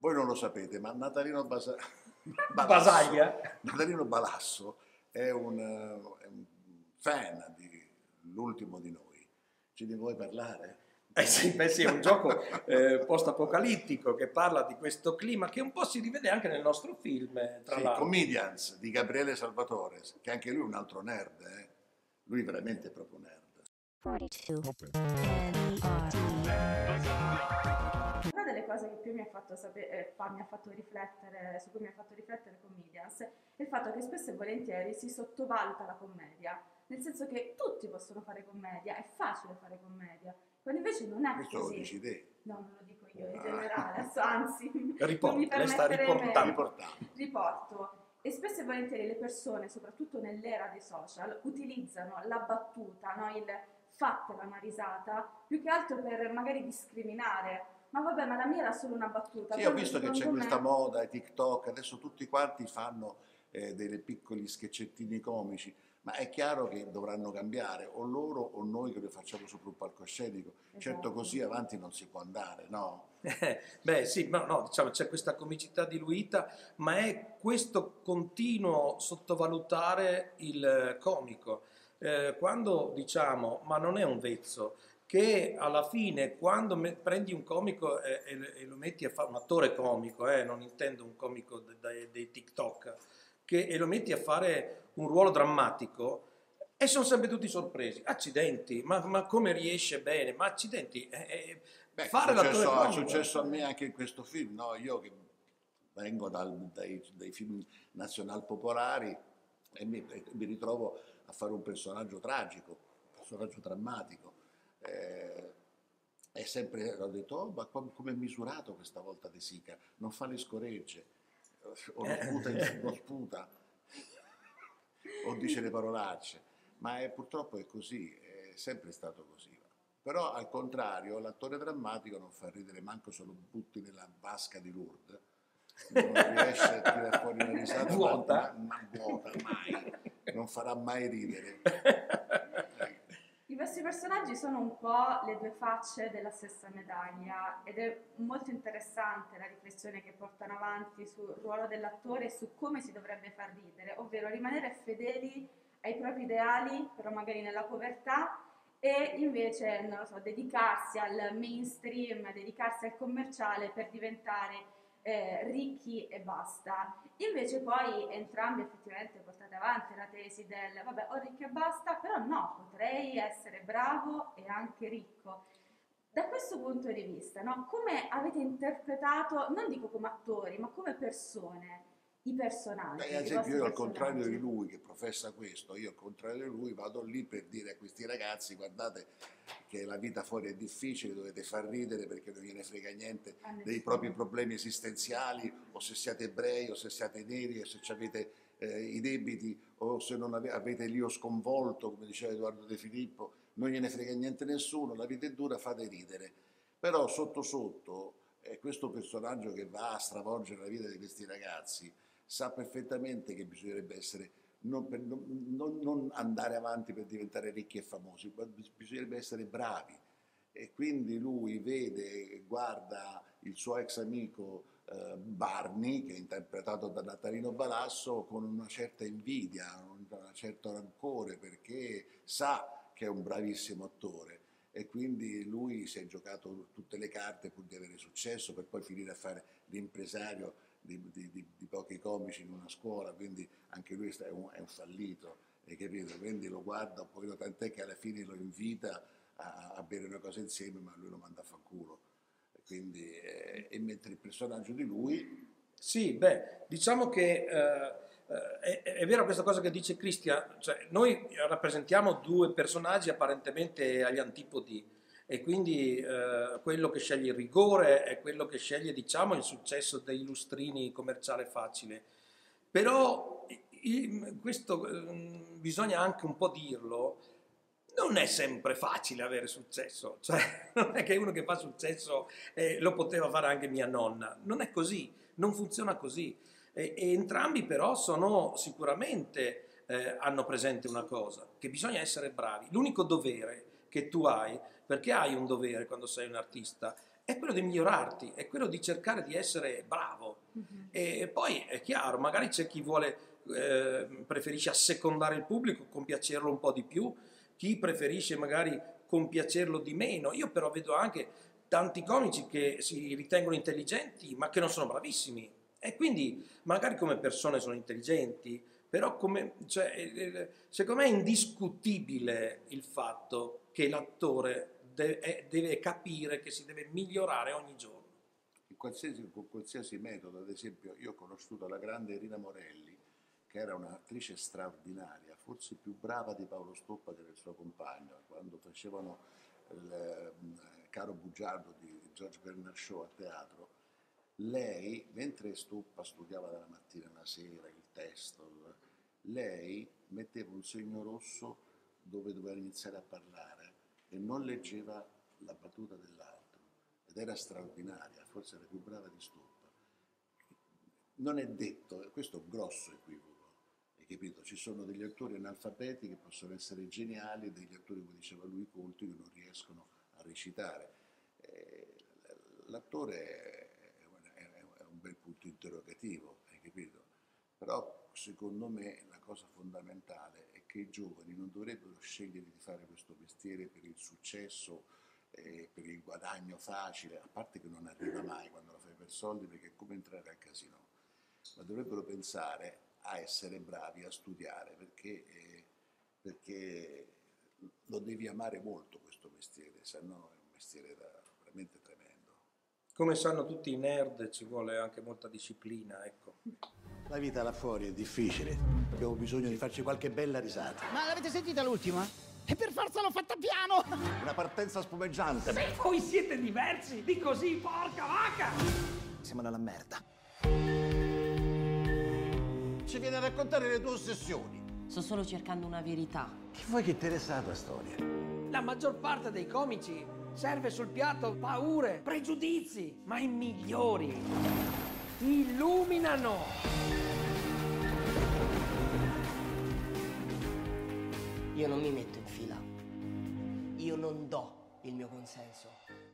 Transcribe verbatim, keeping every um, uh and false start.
Voi non lo sapete, ma Natalino Basa... Basaglia? Natalino Balasso è un, uh, è un fan di L'ultimo di noi. Ci ne vuoi parlare? Eh sì, beh sì, è un gioco eh, post-apocalittico che parla di questo clima che un po' si rivede anche nel nostro film, eh, tra Sì, l'altro. Comedians di Gabriele Salvatore, che anche lui è un altro nerd, eh? Lui veramente è proprio nerd. Una delle cose che più mi ha fatto sapere, eh, fa- mi ha fatto riflettere, su cui mi ha fatto riflettere Comedians, è il fatto che spesso e volentieri si sottovaluta la commedia, nel senso che tutti possono fare commedia, è facile fare commedia, quando invece non è Questo lo così. dici te. No, non lo dico io in generale, adesso, anzi, Riporta, non mi lei sta permetterei riportando. Riportando. riporto. E spesso e volentieri le persone, soprattutto nell'era dei social, utilizzano la battuta, no? Il fatela una risata, più che altro per magari discriminare. Ma vabbè, ma la mia era solo una battuta. Sì, ho quando visto che c'è secondo me- questa moda, i TikTok, adesso tutti quanti fanno eh, dei piccoli sketchettini comici, ma è chiaro che dovranno cambiare, o loro o noi che lo facciamo sopra un palcoscenico. Certo, Esatto. così avanti non si può andare, no? Eh, beh sì, no, no, diciamo c'è questa comicità diluita, ma è questo continuo sottovalutare il comico. Eh, quando diciamo, ma non è un vezzo, che alla fine quando me- prendi un comico e, e- e lo metti a fare, un attore comico, eh, non intendo un comico de- de- dei TikTok, che, e lo metti a fare un ruolo drammatico, e sono sempre tutti sorpresi. Accidenti, ma, ma come riesce bene? Ma accidenti, eh, eh, Beh, fare è l'attore successo, è comico. successo a me anche in questo film, no? Io che vengo dal- dai, dai film nazional-popolari e mi, e mi ritrovo a fare un personaggio tragico, un personaggio drammatico. Eh, è sempre, ho detto, oh, ma com- come è misurato questa volta De Sica? Non fa le scoregge, o non sputa, in- non sputa, o dice le parolacce, ma è, purtroppo è così, è sempre stato così. Però al contrario, l'attore drammatico non fa ridere manco se lo butti nella vasca di Lourdes, non riesce a tirare fuori una risata Vuota. Ma, ma, ma vuota, mai, non farà mai ridere. I vostri personaggi sono un po' le due facce della stessa medaglia ed è molto interessante la riflessione che portano avanti sul ruolo dell'attore e su come si dovrebbe far ridere, ovvero rimanere fedeli ai propri ideali, però magari nella povertà, e invece, non lo so, dedicarsi al mainstream, dedicarsi al commerciale per diventare eh, ricchi e basta. Invece poi entrambi effettivamente portate avanti la tesi del vabbè, ho ricco e basta, però no, potrei essere bravo e anche ricco. Da questo punto di vista, no, come avete interpretato, non dico come attori, ma come persone, i personaggi? Beh, i ad esempio vostri io al contrario di personaggi? lui che professa questo, io al contrario di lui vado lì per dire a questi ragazzi guardate che la vita fuori è difficile, dovete far ridere perché non gliene frega niente A dei nessuno. propri problemi esistenziali, o se siate ebrei o se siate neri o se avete eh, i debiti o se non ave- avete l'io sconvolto, come diceva Edoardo De Filippo, non gliene frega niente a nessuno, la vita è dura, fate ridere. Però sotto sotto è questo personaggio che va a stravolgere la vita di questi ragazzi sa perfettamente che bisognerebbe essere, non, per, non, non, non andare avanti per diventare ricchi e famosi, ma bisognerebbe essere bravi. E quindi lui vede, guarda il suo ex amico eh, Barney, che è interpretato da Natalino Balasso, con una certa invidia, un certo rancore, perché sa che è un bravissimo attore. E quindi lui si è giocato tutte le carte pur di avere successo, per poi finire a fare l'impresario di, di, di, di pochi comici in una scuola, quindi anche lui è un, è un fallito, hai capito? Quindi lo guarda un pochino, tant'è che alla fine lo invita a, a bere una cosa insieme, ma lui lo manda a fanculo. Quindi, eh, e mentre il personaggio di lui... Sì, beh, diciamo che eh, è, è vera questa cosa che dice Cristian, cioè noi rappresentiamo due personaggi apparentemente agli antipodi, e quindi eh, quello che sceglie il rigore è quello che sceglie, diciamo, il successo dei lustrini commerciale facile. Però i- questo eh, bisogna anche un po' dirlo, non è sempre facile avere successo, cioè non è che uno che fa successo eh, lo poteva fare anche mia nonna, non è così, non funziona così. E, e entrambi però sono sicuramente eh, hanno presente una cosa, che bisogna essere bravi. L'unico dovere che tu hai, perché hai un dovere quando sei un artista, è quello di migliorarti, è quello di cercare di essere bravo. Mm-hmm. E poi è chiaro, magari c'è chi vuole, eh, preferisce assecondare il pubblico, compiacerlo un po' di più, chi preferisce magari compiacerlo di meno. Io però vedo anche tanti comici che si ritengono intelligenti ma che non sono bravissimi, e quindi magari come persone sono intelligenti, però come, cioè, secondo me è indiscutibile il fatto che l'attore deve, deve capire che si deve migliorare ogni giorno. In qualsiasi, con qualsiasi metodo, ad esempio, io ho conosciuto la grande Irina Morelli, che era un'attrice straordinaria, forse più brava di Paolo Stoppa, che era il suo compagno, quando facevano il Caro Bugiardo di George Bernard Shaw a teatro. Lei, mentre Stoppa studiava dalla mattina alla sera il testo, lei metteva un segno rosso dove doveva iniziare a parlare e non leggeva la battuta dell'altro, ed era straordinaria, forse era più brava di Stoppa. Non è detto, questo è un grosso equivoco, hai capito? Ci sono degli attori analfabeti che possono essere geniali e degli attori, come diceva lui, colti, che non riescono a recitare. Eh, l'attore è un bel punto interrogativo, hai capito? Però secondo me la cosa fondamentale è che i giovani non dovrebbero scegliere di fare questo mestiere per il successo, eh, per il guadagno facile, a parte che non arriva mai quando lo fai per soldi, perché è come entrare al casino, ma dovrebbero pensare a essere bravi, a studiare, perché, eh, perché lo devi amare molto questo mestiere, se no è un mestiere da, veramente tremendo. Come sanno tutti i nerd, ci vuole anche molta disciplina, ecco. La vita là fuori è difficile, abbiamo bisogno di farci qualche bella risata. Ma l'avete sentita l'ultima? E per forza l'ho fatta piano! Una partenza spumeggiante. Se voi siete diversi di così, porca vacca! Siamo nella merda. Ci viene a raccontare le tue ossessioni. Sto solo cercando una verità. Che vuoi che interessa la tua storia? La maggior parte dei comici serve sul piatto paure, pregiudizi, ma i migliori illuminano. Io non mi metto in fila. Io non do il mio consenso.